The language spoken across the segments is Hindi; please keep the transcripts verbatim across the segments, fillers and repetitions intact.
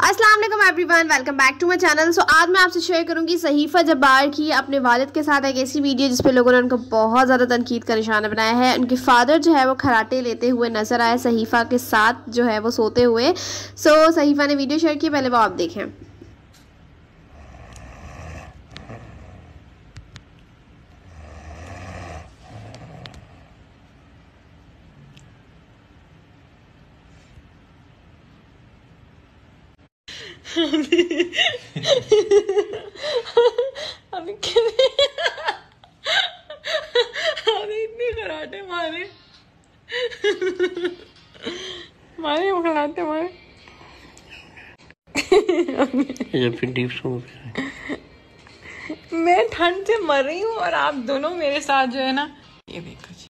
अस्सलाम वालेकुम everyone, welcome back to my channel. So आज मैं आपसे शेयर करूंगी सहीफा जब्बार की अपने वालिद के साथ एक ऐसी वीडियो जिस पे लोगों ने उनको बहुत ज़्यादा तनकीद का निशाना बनाया है। उनके फादर जो है वो खराटे लेते हुए नजर आए सहीफा के साथ जो है वो सोते हुए। सो सहीफा ने वीडियो शेयर की, पहले वो आप देखें। अभी अभी अभी इतने कराटे मारे मारे वो खिलाते मारे ये फिर डीप सो मैं ठंड से मर रही हूँ और आप दोनों मेरे साथ जो है ना, ये देखो जी।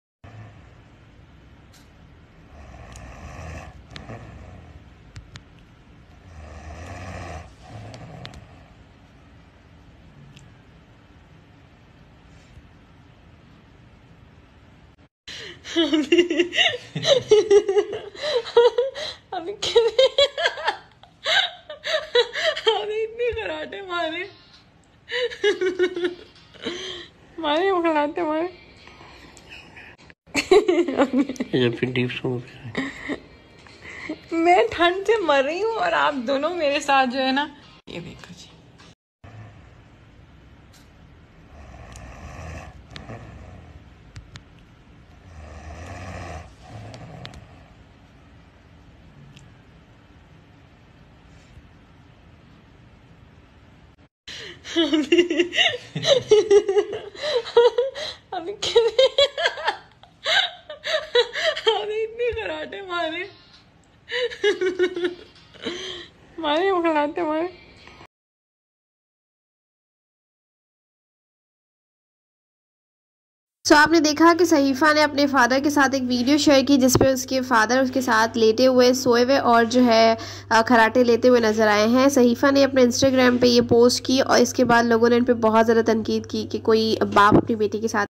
अभी अभी अभी इतने कराटे मारे मारे वो खिलाते मारे ये फिर डीप सो मैं ठंड से मर रही हूँ और आप दोनों मेरे साथ जो है ना, ये देखो जी। अभी अभी अभी इतने कराटे मारे मारे वो खिलाते मारे। सो so, आपने देखा कि सहीफा ने अपने फादर के साथ एक वीडियो शेयर की जिस पे उसके फादर उसके साथ लेटे हुए, सोए हुए और जो है खराटे लेते हुए नज़र आए हैं। सहीफा ने अपने इंस्टाग्राम पे ये पोस्ट की और इसके बाद लोगों ने इन पे बहुत ज़्यादा तनकीद की कि कोई बाप अपनी बेटी के साथ